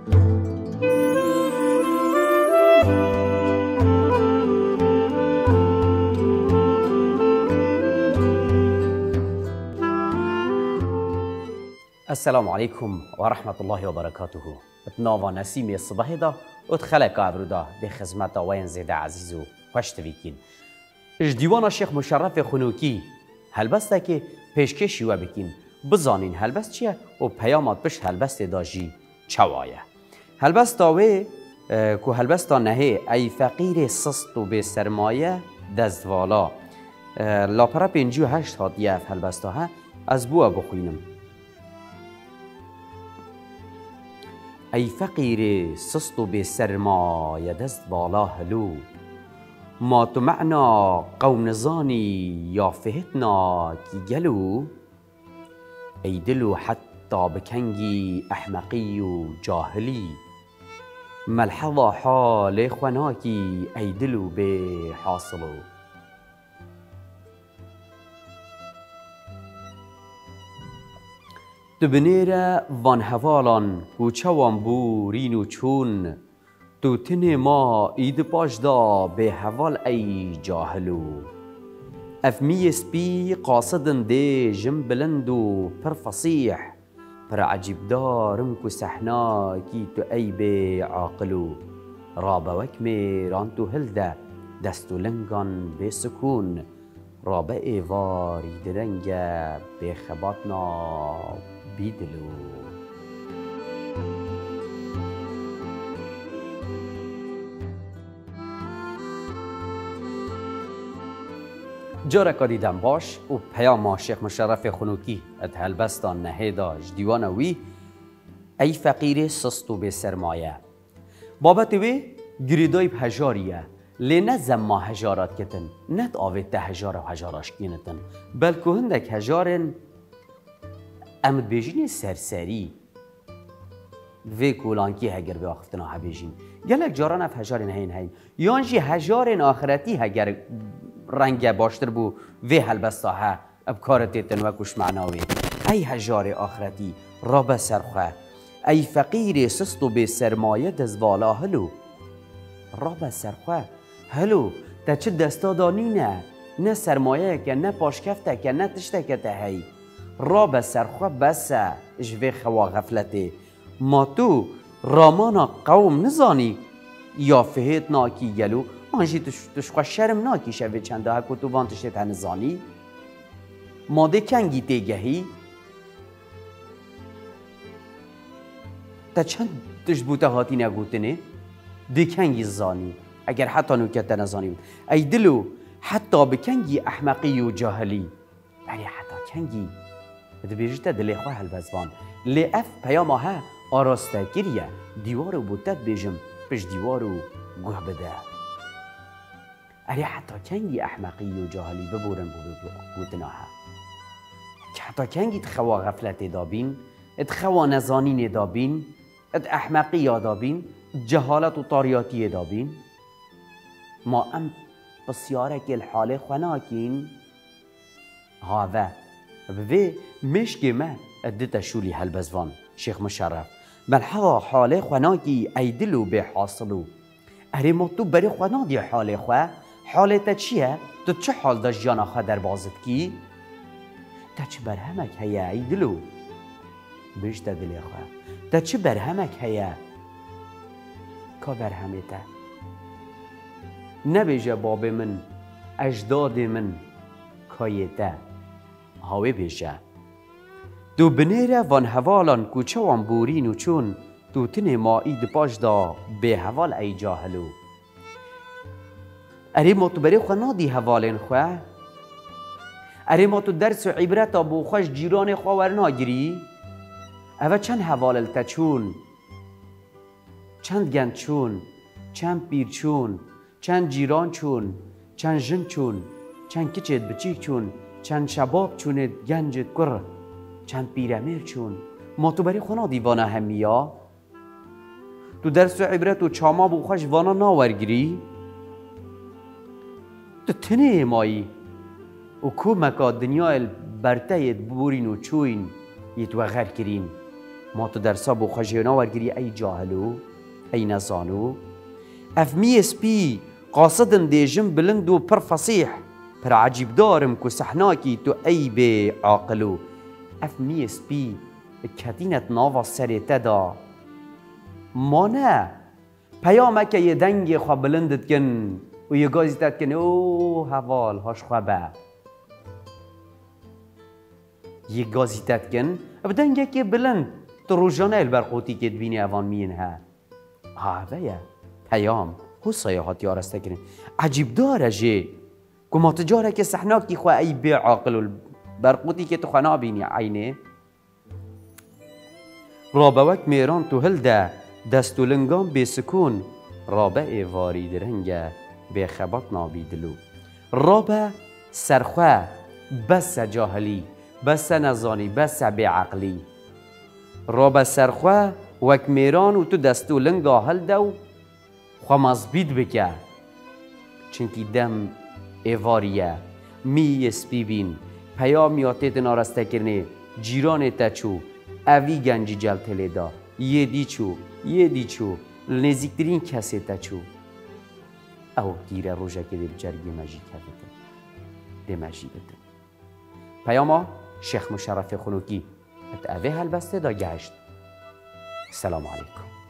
السلام عليكم ورحمة الله وبركاته. اتناوا نسيم الصبح دا اتخلق عبرو دا بخدمت وين زيد عزيز و خوش تويكين. اجديوانا شيخ مشرف خنوكي هلبسته که پیشکشی و بکین بزانین هلبست چیه و پیامات بش هلبست داجی چوایه. هلبست داوه که هلبست نهه ای فقیر سست و به سرمایه دزدوالا لاپره 58 هادیه هلبست ها از بوا بخوینم. ای فقیر سست و به سرمایه دزدوالا هلو ما تو معنا قوم نزانی یا فهتنا کی گلو ای دلو حتی بکنگی احمقی و جاهلی ملحظا حال خوناکی ای دلو به حاصلو. دبنیره وان هوالان کوچوان بورین و چون تو تن ما اید پاش دا به حوال ای جاهلو افمی سپی قاصدن ده جم بلند و پر فصیح پر عجیب دارم کو سحنا کی تو ای به عاقلو رابا وکمی ران تو هلده دستو لنگان به سکون رابا ایواری درنگه به خباتنا بیدلو. جارا دیدم باش و پیام شیخ مشرف خنوکی ات هلبستان نهیدا جدیوان وی ای فقیر سست و به سرمایه بابت وی گریدای هجاریه لینه زما هجارات کتن نت آوید ده هجار و هجاراش کینتن بلکه هندک هجارن امد بیجین سرسری وی کولانکی هگر به آخفتنا ها بیجین گلک جاران اف هجارن هین یانجی هجارن آخرتی هگر رنگ باشتر بو وی هلبستا ها اب کارتیتن و کش معناوی ای هجار آخرتی رابا سرخواه ای فقیر سست و به سرمایه دزوالا هلو رابا سرخواه هلو تا چه دستا دانینه نه سرمایه که نه پاشکفته که نه تشته که تهی رابا سرخواه بسه اجوی خوا غفلته ما تو رامانا قوم نزانی یا فهیت ناکی گلو آنجی تشخوا شرم ناکی شوی چنده ها که تو وانتشت هنزانی ماده کنگی تیگهی تا چند تشبوته هاتی نگوتنه دی کنگی زانی اگر حتی نوکت نزانی بود ای دلو حتی بکنگی احمقی و جاهلی یعنی حتی کنگی دو بیجت دلی خواه هلبزوان لی اف پیاما ها آراسته گریه دیوارو بودت بیجم پش دیوارو گوه بده اری حتی کنگی احمقی و جاهلی ببورن بودناها که حتی کنگی تخوا غفلت دابین اتخوا نزانین دابین ات احمقی دابین جهالت و طاریاتی دابین ما ام بسیاره که الحال خوناکین هاوه بوی مشکی ما ادتا شولی هلبزوان شیخ مشرف ملحظا حال خوناکی ای دلو به حاصلو اری ما تو بری خونا دی حال خواه حالت چیه؟ تو چه حال داشت جانا خواه در بازد کی؟ تا چه برهمک هیا ای دلو؟ بیشتر دلی خواه تا چه برهمک هیا؟ که برهمته؟ نبیجه باب من اجداد من کایته هاوی بیجه دو بنیره وان هوالان کوچه وان بورین و چون تو تن ما اید پاش دا به هوال ای جاهلو اری ما تو بری خواه نادی هوالین خواه اری ما تو درس و عبرت بو خوش جیران خواه ورنا گیری اوه چند هوال تا چون چند گند چون چند پیر چون چند جیران چون چند جن چون چند کچت بچیک چون چند شباب چونت گنجت کر چند پیرمیر چون ما تو بری خواه دیوانا همیا تو درس و عبرت و چاما بو خوش وانا ناورگیری تو تنه مایی و کو مکا دنیا برتایت بورین و چوین یت و غر کرین ما تو درسا بو خجینا ورگری ای جاهلو ای نزانو اف می سپی قاصدن دیجم بلند و پر فصیح پر عجیب دارم که سحناکی تو ای به عاقلو اف می سپی کتینت ناوا سریت دا ما نه پیامه که یه دنگ خواه بلندت کن و یه گازیتت کن او حوال هاش خواه یه گازیتت کن اب دنگه که بلند تو روژانه البرقوتی که دبینی اوان مین ها اوه پیام حسای هاتی آرسته کرن عجیب داره جه که ما تجاره که سحناکی خواه ای بی عاقل و برقوتی که تو خواه نابینی عینه رابه وک میران تو هل ده دستو لنگام بی سکون رابه ایواری درنگه بی خبات نابیدلو رابه سرخواه بس جاهلی بس نزانی بس بی عقلی رابه سرخواه وک میران و تو دستو لنگا هل دو خواه مزبید بکه چنکی دم ایواریه می سپی بین پیامیاتت نارسته کرنه جیران تچو اوی گنجی جل تلیدا یه دی چو نزیکترین کسی تچو او دیره روژه که دل جرگی مجی کفته ده مجی بده پیاما شیخ مشرف خنوکی ات اوه هل بسته دا گشت. السلام علیکم.